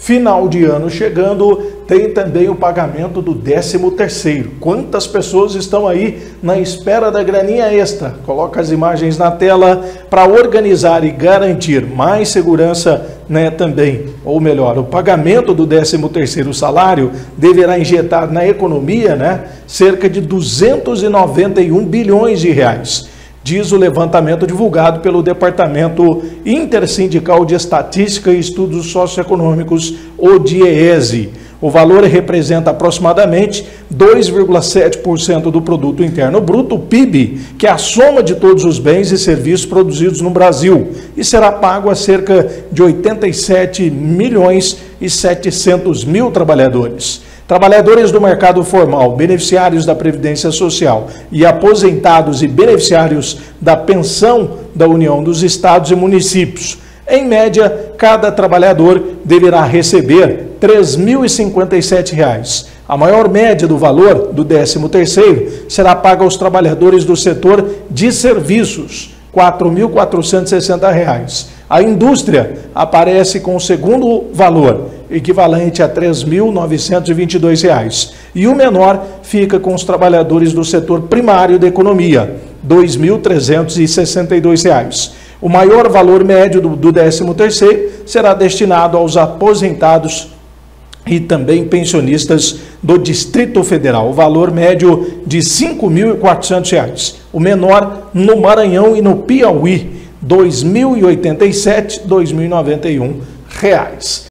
Final de ano chegando, tem também o pagamento do 13º. Quantas pessoas estão aí na espera da graninha extra? Coloca as imagens na tela para organizar e garantir mais segurança, né, também. Ou melhor, o pagamento do 13º salário deverá injetar na economia, né, cerca de 291 bilhões de reais. Diz o levantamento divulgado pelo Departamento Intersindical de Estatística e Estudos Socioeconômicos, o DIEESE. O valor representa aproximadamente 2,7% do Produto Interno Bruto, o PIB, que é a soma de todos os bens e serviços produzidos no Brasil, e será pago a cerca de 87 milhões e 700 mil trabalhadores. Trabalhadores do mercado formal, beneficiários da Previdência Social e aposentados e beneficiários da pensão da União dos Estados e Municípios. Em média, cada trabalhador deverá receber R$ 3.057. A maior média do valor do 13º será paga aos trabalhadores do setor de serviços, R$ 4.460. A indústria aparece com o segundo valor, equivalente a R$ 3.922. E o menor fica com os trabalhadores do setor primário da economia, R$ 2.362. O maior valor médio do 13º será destinado aos aposentados e também pensionistas do Distrito Federal, o valor médio de R$ 5.400. O menor no Maranhão e no Piauí, R$ 2.087, R$ 2.091.